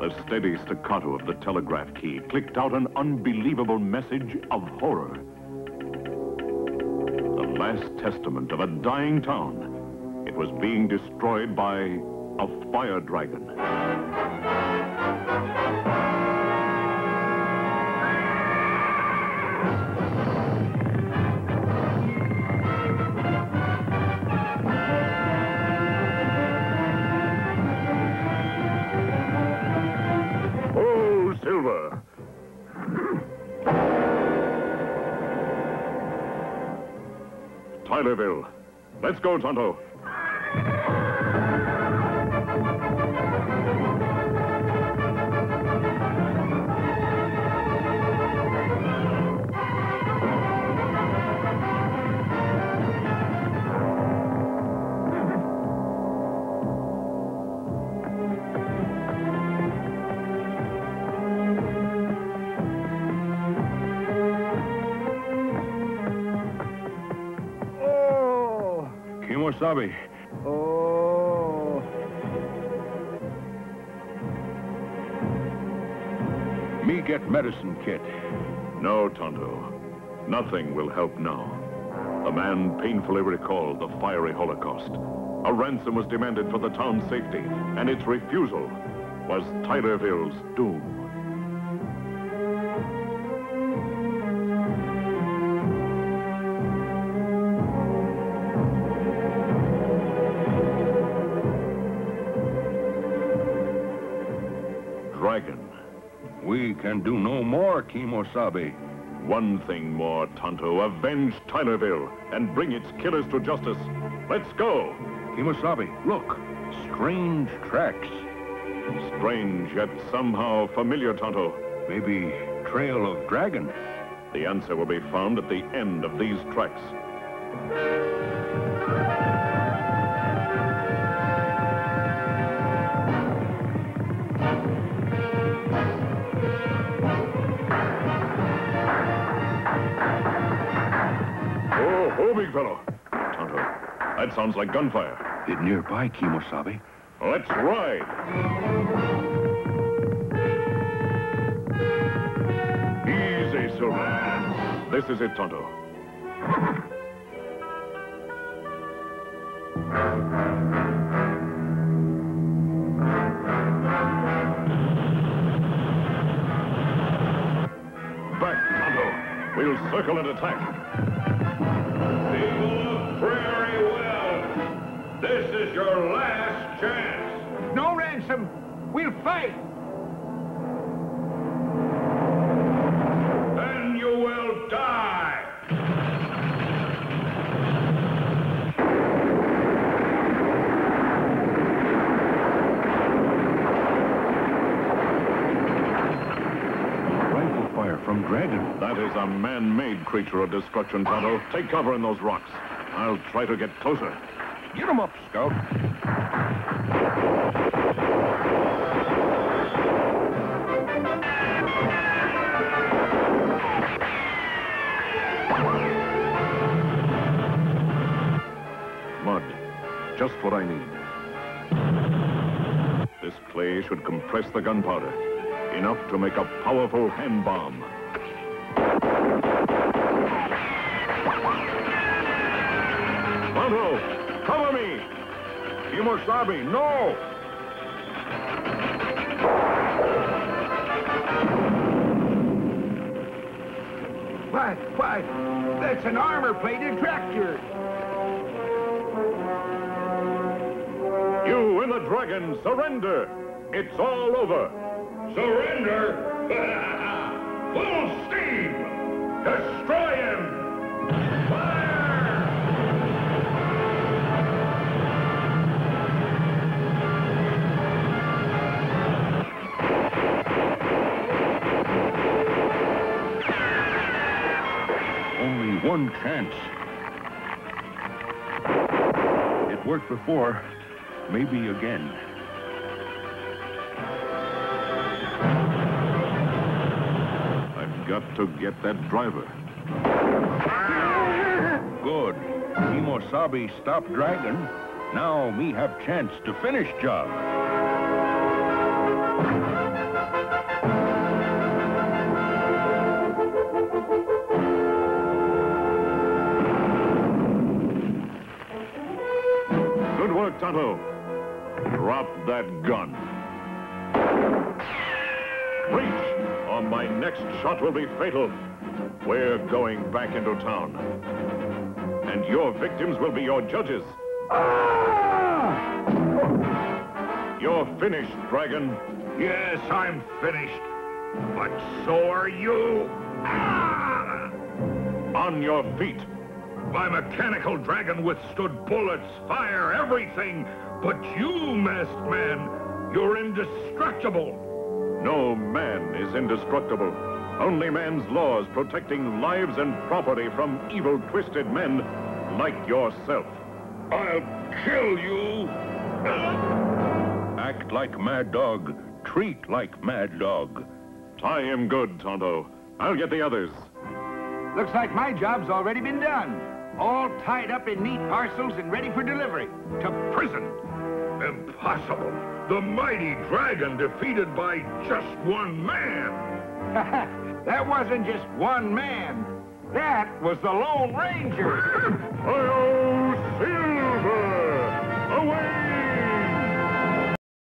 The steady staccato of the telegraph key clicked out an unbelievable message of horror. The last testament of a dying town. It was being destroyed by a fire dragon. Silver. Tylerville. Let's go, Tonto. Kimosabe. Oh. Me get medicine kit. No, Tonto. Nothing will help now. The man painfully recalled the fiery Holocaust. A ransom was demanded for the town's safety, and its refusal was Tylerville's doom. Dragon. We can do no more, Kimosabe. One thing more, Tonto. Avenge Tylerville and bring its killers to justice. Let's go. Kimosabe, look. Strange tracks. Strange, yet somehow familiar, Tonto. Maybe trail of dragon. The answer will be found at the end of these tracks. Oh, big fellow. Tonto, that sounds like gunfire. It nearby, Kimosabe. Let's ride. Easy, Silver. This is it, Tonto. Back, Tonto. We'll circle and attack. Very well. This is your last chance. No ransom. We'll fight. Then you will die. Rifle fire from dragon. That is a man-made creature of destruction, Tonto. Take cover in those rocks. I'll try to get closer. Get him up, Scout. Mud. Just what I need. This clay should compress the gunpowder. Enough to make a powerful hand bomb. Tonto, cover me! Kimosabe, no! Why? That's an armor-plated tractor. You and the dragon, surrender! It's all over! Surrender? Full steam! Destroy him! Fire! Only one chance. It worked before. Maybe again. I've got to get that driver. Good. Kimosabe stopped dragon. Now me have chance to finish job. Tonto. Drop that gun. Reach, or my next shot will be fatal. We're going back into town. And your victims will be your judges. You're finished, Dragon. Yes, I'm finished. But so are you. On your feet. My mechanical dragon withstood bullets, fire, everything. But you, masked man, you're indestructible. No man is indestructible. Only man's laws protecting lives and property from evil, twisted men like yourself. I'll kill you. Act like Mad Dog. Treat like Mad Dog. Tie him good, Tonto. I'll get the others. Looks like my job's already been done. All tied up in neat parcels and ready for delivery. To prison. Impossible. The mighty dragon defeated by just one man. That wasn't just one man. That was the Lone Ranger. Hi-yo, Silver!